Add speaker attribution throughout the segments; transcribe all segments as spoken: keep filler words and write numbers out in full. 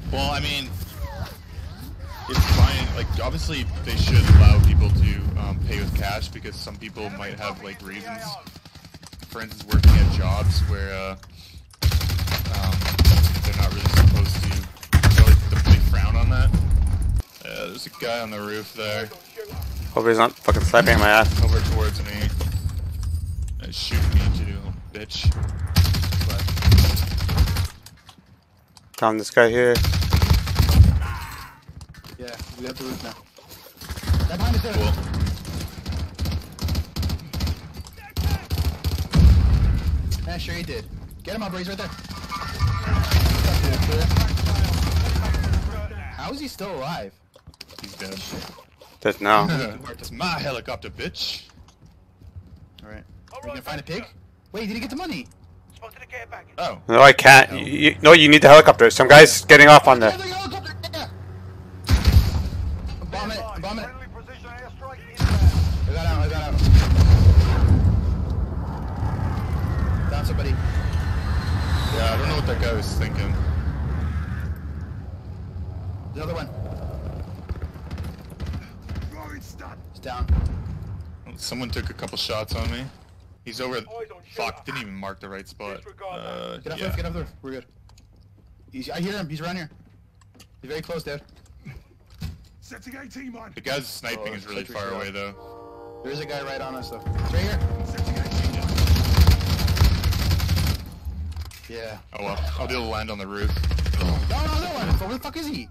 Speaker 1: Well, I mean, it's fine. Like, obviously, they should allow people to um, pay with cash because some people might have like reasons. For instance, working at jobs where uh, um, they're not really supposed to. Really, they frown on that. Uh, there's a guy on the roof there.
Speaker 2: Hope he's not fucking slapping my ass.
Speaker 1: Over towards me. Uh, shooting me too, little bitch. But,
Speaker 2: Found this guy here.
Speaker 3: Yeah, we got the roof now. That behind us there.
Speaker 1: cool.
Speaker 3: Yeah, sure he did. Get him up, bro. He's right there. How is he still alive?
Speaker 1: He's dead.
Speaker 2: Dead now.
Speaker 1: It's my helicopter, bitch.
Speaker 3: Alright. We gonna find a pig? Wait, did he get the money?
Speaker 1: Oh.
Speaker 2: No, I can't. You, you, no, you need the helicopter. Some guy's getting off on
Speaker 3: Yeah,
Speaker 2: there.
Speaker 3: the helicopter! Yeah! Bomb it! Bomb it! I got out, I got out. Down somebody.
Speaker 1: Yeah, I don't know what that guy was thinking.
Speaker 3: Another one. He's down.
Speaker 1: Someone took a couple shots on me. He's over. Fuck, didn't even mark the right spot. Uh,
Speaker 3: Get off the
Speaker 1: yeah.
Speaker 3: roof, get off the roof. We're good. He's, I hear him. He's around here. He's very close, Dad.
Speaker 1: The guy's sniping
Speaker 3: Oh,
Speaker 1: is really
Speaker 3: sentry
Speaker 1: far
Speaker 3: shot.
Speaker 1: away though.
Speaker 3: There is a guy right on us, though. He's right here. Yeah.
Speaker 1: Oh well, I'll be able to land on the roof.
Speaker 3: No, no, no one. Where the fuck is he?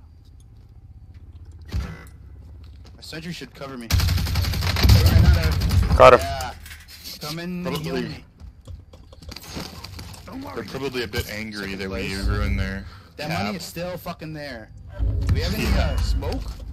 Speaker 3: My sentry should cover me.
Speaker 2: Got him.
Speaker 3: Yeah. Come in and heal
Speaker 1: Probably-
Speaker 3: me.
Speaker 1: They're probably a bit angry that we
Speaker 3: place.
Speaker 1: ruined their
Speaker 3: That
Speaker 1: cap.
Speaker 3: money is still fucking there. Do we have any uh, smoke?